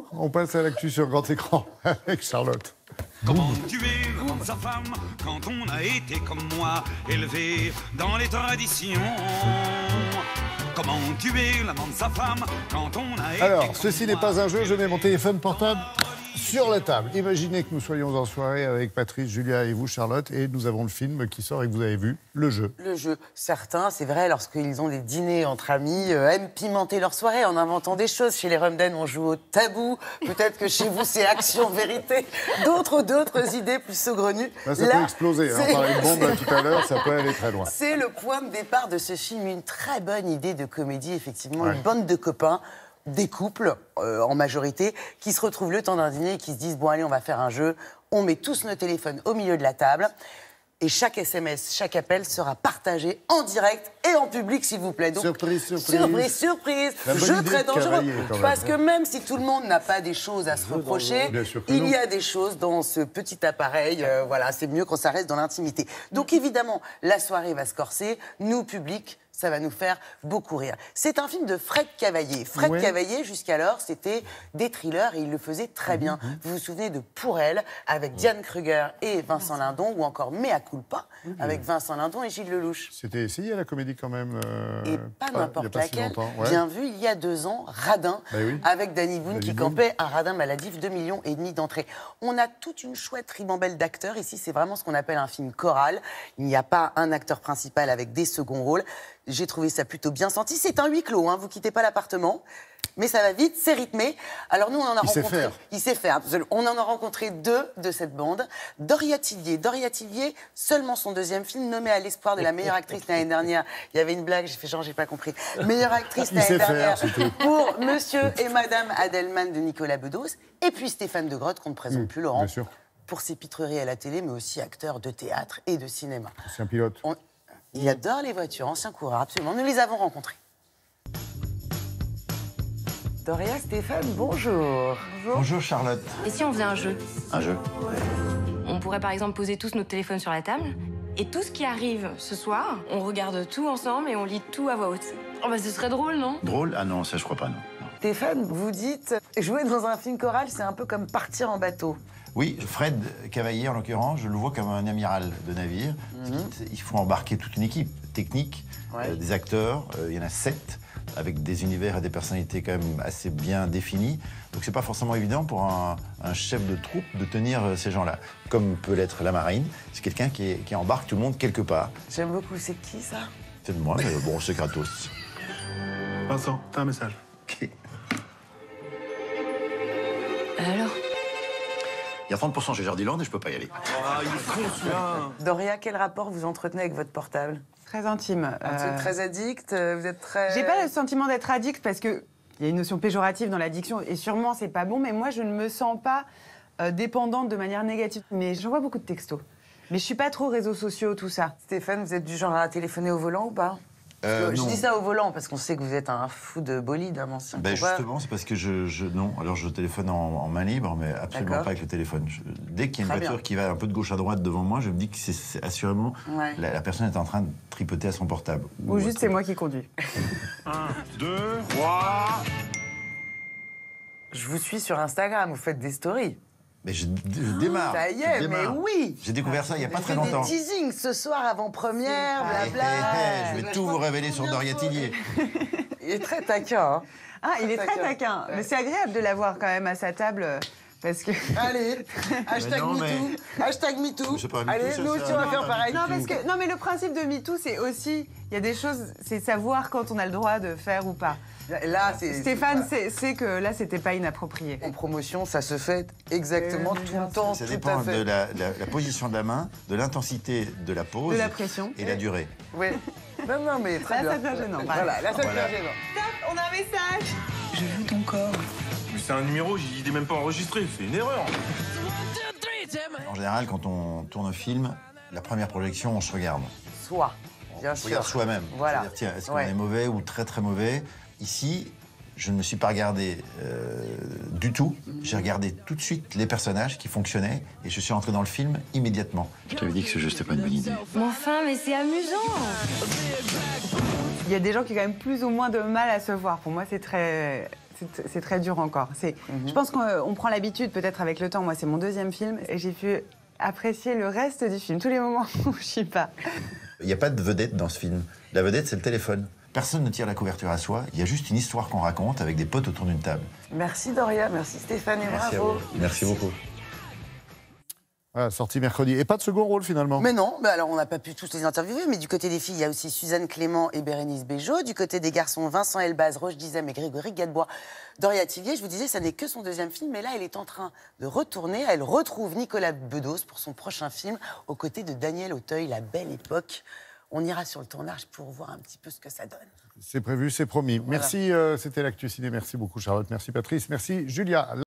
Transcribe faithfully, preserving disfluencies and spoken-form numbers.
nous, on passe à l'actu sur grand écran avec Charlotte. Comment tuer l'amant de sa femme quand on a été comme moi, élevé dans les traditions? Comment tuer l'amant de sa femme quand on a été Alors, comme ceci moi, n'est pas un jeu, je mets mon téléphone élevé portable dans- sur la table. Imaginez que nous soyons en soirée avec Patrice, Julia et vous, Charlotte, et nous avons le film qui sort et que vous avez vu, le jeu. Le jeu. Certains, c'est vrai, lorsqu'ils ont des dîners entre amis, euh, aiment pimenter leur soirée en inventant des choses. Chez les Rumden, on joue au tabou. Peut-être que chez vous, c'est action-vérité. D'autres, d'autres idées plus saugrenues. Là, ça Là, peut exploser. Hein. c'est- On parlait de bombe là, tout à l'heure, ça peut aller très loin. C'est le point de départ de ce film. Une très bonne idée de comédie, effectivement. Ouais. Une bande de copains, des couples, euh, en majorité, qui se retrouvent le temps d'un dîner et qui se disent « Bon, allez, on va faire un jeu. On met tous nos téléphones au milieu de la table. » Et chaque S M S, chaque appel sera partagé en direct et en public, s'il vous plaît. Donc, Surprise, surprise. Surprise, surprise. La bonne Jeu idée très de dangereux. cavalier, quand même. Parce que même si tout le monde n'a pas des choses à se reprocher, Bien sûr que il non. y a des choses dans ce petit appareil. euh, voilà, c'est mieux quand ça reste dans l'intimité. Donc évidemment, la soirée va se corser. Nous, public, ça va nous faire beaucoup rire. C'est un film de Fred Cavaillé. Fred Ouais. Cavaillé, jusqu'alors, c'était des thrillers et il le faisait très bien. Vous vous souvenez de Pour elle, avec Diane Kruger et Vincent Lindon, ou encore Mea culpa, avec Vincent Lindon et Gilles Lelouch. C'était essayé à la comédie quand même. euh, Et pas il y a n'importe pas si laquelle. longtemps, ouais. Bien vu, il y a deux ans, Radin, Bah oui. avec Danny Boone Danny qui Boone. campait un radin maladif, deux millions et demi d'entrées. On a toute une chouette ribambelle d'acteurs. Ici, c'est vraiment ce qu'on appelle un film choral. Il n'y a pas un acteur principal avec des seconds rôles. J'ai trouvé ça plutôt bien senti. C'est un huis clos, hein. Vous quittez pas l'appartement. Mais ça va vite, c'est rythmé. Alors nous, on en a Il sait rencontré... faire. Il sait faire, absolument. On en a rencontré deux de cette bande. Doria Tillier. Doria Tillier, seulement son deuxième film, nommé à l'espoir de la meilleure actrice l'année dernière. Il y avait une blague, j'ai fait genre, j'ai pas compris. Meilleure actrice Il l'année sait faire, dernière c'est tout. pour Monsieur et Madame Adelman de Nicolas Bedos. Et puis Stéphane de Grotte, qu'on ne présente Mmh, plus, Laurent, bien sûr. pour ses pitreries à la télé, mais aussi acteur de théâtre et de cinéma. C'est un pilote. On- Il adore les voitures, ancien coureur, absolument. Nous les avons rencontrés. Doria, Stéphane, bonjour. Bonjour Charlotte. Et si on faisait un jeu? Un jeu? On pourrait par exemple poser tous notre téléphone sur la table. Et tout ce qui arrive ce soir, on regarde tout ensemble et on lit tout à voix haute. Oh bah ce serait drôle, non? Drôle? Ah non, ça je crois pas, non. non. Stéphane, vous dites, jouer dans un film choral, c'est un peu comme partir en bateau. Oui, Fred Cavaillé, en l'occurrence, je le vois comme un amiral de navire. Il faut embarquer toute une équipe technique, Ouais. euh, des acteurs, euh, il y en a sept, avec des univers et des personnalités quand même assez bien définies. Donc c'est pas forcément évident pour un, un chef de troupe de tenir euh, ces gens-là. Comme peut l'être la marine, c'est quelqu'un qui, est- qui embarque tout le monde quelque part. J'aime beaucoup, c'est qui ça? C'est de moi, mais bon, c'est gratos. Vincent, t'as un message. Ok. Alors? Il y a trente pour cent chez Jardiland et je peux pas y aller. Ah, il est con celui-là. Doria, quel rapport vous entretenez avec votre portable? Très intime. Vous êtes Euh, très addict, euh, vous êtes très... J'ai pas le sentiment d'être addict parce que il y a une notion péjorative dans l'addiction et sûrement c'est pas bon, mais moi je ne me sens pas euh, dépendante de manière négative. Mais j'envoie beaucoup de textos. Mais je suis pas trop réseaux sociaux, tout ça. Stéphane, vous êtes du genre à téléphoner au volant ou pas? Parce Euh, que je non. dis ça au volant parce qu'on sait que vous êtes un fou de bolide, un ancien Ben coureur. justement, c'est parce que je, je- non. Alors je téléphone en, en main libre, mais absolument D'accord. pas avec le téléphone. Je- dès qu'il y a une Très voiture bien. qui va un peu de gauche à droite devant moi, je me dis que c'est- c'est assurément Ouais. la, la personne est en train de tripoter à son portable. Ou juste c'est moi qui conduis. Un, deux, trois. Je vous suis sur Instagram, vous faites des stories. Mais je, je démarre. Ça y je est, mais démarre. oui. J'ai découvert ça il y a pas Vous très faites longtemps. des teasings ce soir avant-première, Eh, eh, blabla. eh, je vais tout vous révéler sur Doria Tillier. Il est très taquin, hein. Ah, il est très Taquin. taquin. Ouais. Mais c'est agréable de l'avoir quand même à sa table euh, parce que. Allez, hashtag non, mais- MeToo, hashtag MeToo. C'est pas MeToo, Allez, ça, nous ça. aussi on va Non, faire pas pareil. Non, parce que, non, mais le principe de MeToo, c'est aussi, il y a des choses, c'est savoir quand on a le droit de faire ou pas. Là, c'est... Stéphane c'est- sait, sait que là, c'était pas inapproprié. En promotion, ça se fait exactement Oui, oui, tout bien le temps, Ça tout dépend à fait. de la, la- la position de la main, de l'intensité de la pose De la pression. et la durée. Oui. Non, non, mais très Là, bien. ça devient gênant. Voilà, là, ça devient Voilà. gênant. Stop, on a un message. Mais c'est un numéro, il n'est même pas enregistré, c'est une erreur. En général, quand on tourne un film, la première projection, on se regarde. Soit, bien On sûr. regarde soi-même. Voilà. C'est-à-dire, tiens, est-ce qu'on Ouais. est mauvais ou très très mauvais? Ici, je ne me suis pas regardé euh, du tout. J'ai regardé tout de suite les personnages qui fonctionnaient et je suis rentré dans le film immédiatement. Je t'avais dit que ce jeu, c'était pas une bonne idée. Mais enfin, mais c'est amusant! Il y a des gens qui ont quand même plus ou moins de mal à se voir. Pour moi, c'est très, C'est- C'est très dur encore. C'est- Mhm. Je pense qu'on on prend l'habitude, peut-être avec le temps. Moi, c'est mon deuxième film et j'ai pu apprécier le reste du film, tous les moments où je suis pas. Il n'y a pas de vedette dans ce film. La vedette, c'est le téléphone. Personne ne tire la couverture à soi. Il y a juste une histoire qu'on raconte avec des potes autour d'une table. Merci Doria, merci Stéphane et Merci à bravo. vous. Merci beaucoup. Voilà, sorti mercredi. Et pas de second rôle finalement. Mais non, mais alors on n'a pas pu tous les interviewer, mais du côté des filles, il y a aussi Suzanne Clément et Bérénice Bejo. Du côté des garçons, Vincent Elbaz, Roche Dizem et Grégory Gadebois. Doria Tivier, je vous disais, ça n'est que son deuxième film, mais là, elle est en train de retourner. Elle retrouve Nicolas Bedos pour son prochain film, aux côtés de Daniel Auteuil, La Belle Époque. On ira sur le tournage pour voir un petit peu ce que ça donne. C'est prévu, c'est promis. Voilà. Merci, euh, c'était l'actu ciné. Merci beaucoup Charlotte, merci Patrice, merci Julia.